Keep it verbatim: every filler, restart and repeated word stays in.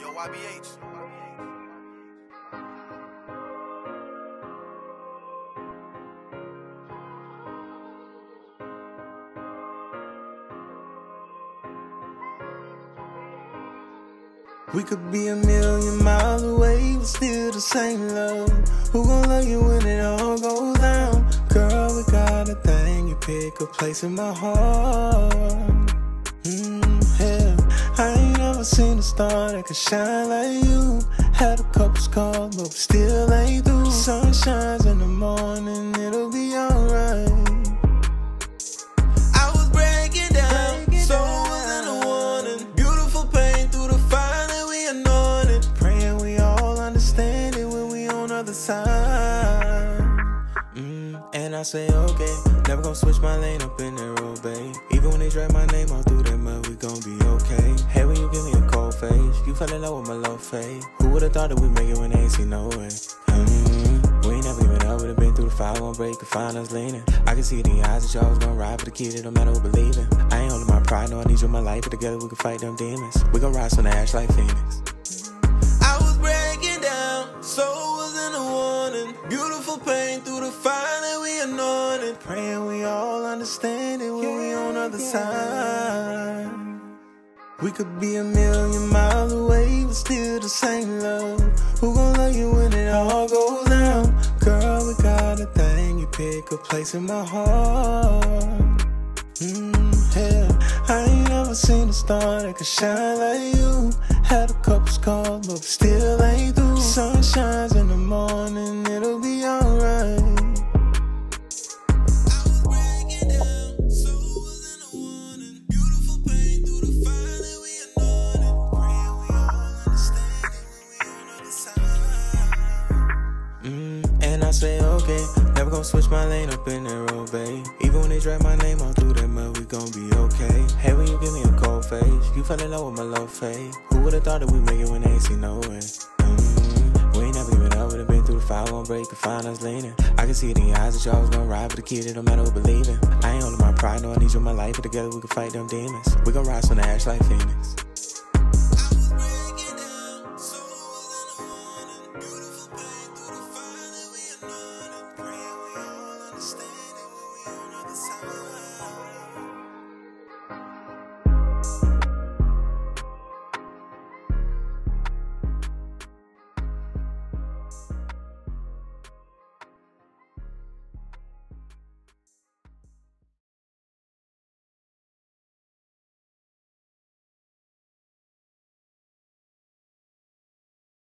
Yo, Y B H. We could be a million miles away, but still the same love. Who gon' love you when it all goes down? Girl, we got a thing, you pick a place in my heart. Mm, yeah. I ain't never seen a star that could shine like you. Had a couple scars, but we still ain't through. Sun shines in the morning, it'll be alright. I was breaking down, so wasn't a warning. Beautiful pain through the fire that we anointed. Praying we all understand it when we on the other side. Mm, and I say okay, never gon' switch my lane up in that road, babe. Even when they drag my name all through that mud, we gon' be okay. Hey, when you give me a cold face, you fell in love with my low fade. Who would've thought that we make it when they ain't see no way? Mm, we ain't never even up, would've been through the fire, won't break, could find us leaning. I can see it in your eyes that y'all was gon' ride for the kid, it don't matter who believing. I ain't holding my pride, no, I need you in my life, but together we can fight them demons. We gon' rise from the ash like Phoenix. I was breaking down, so wasn't a warning. Beautiful pain through the fire that we anointed. Praying we all understand it when we on the other side. We could be a million miles away, but still the same love. Who gon' love you when it all goes down? Girl, we got a thing, you pick a place in my heart. Mm, yeah. I ain't never seen a star that could shine like you. Had a couple scars, but we still ain't through. Sun shines in the morning, it'll be alright. I say okay, never gon' switch my lane up in that road, babe. Even when they drag my name all through that mud, we gon' be okay. Hey, when you give me a cold face, you fell in love with my low fade. Who would've thought that we make it when they ain't see no way? Mm, we ain't never even up, would've been through the fire, won't break, could find us leaning. I can see it in your eyes that y'all was gon' ride for the kid, it don't matter who believing. I ain't holding my pride, no, I need you in my life, but together we can fight them demons. We gon' rise from the ash like Phoenix.